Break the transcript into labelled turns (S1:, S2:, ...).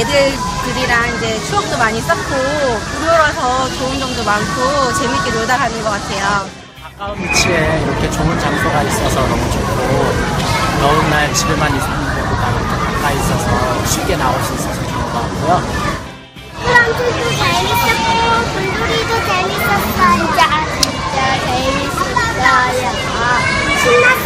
S1: 애들들이랑 이제 추억도 많이 쌓고 무료라서 좋은 점도 많고 재밌게 놀다 가는 것 같아요.
S2: 가까운 위치에 이렇게 좋은 장소가 있어서 너무 좋고 더운 날 집에만 있는 것보다 이렇게 가까이 있어서 쉽게 나올 수 있어서 좋은 것 같고요.
S3: 트럼프도 재밌었고 불놀이도 재밌었어요. 진짜 재밌었어요. 신났어요.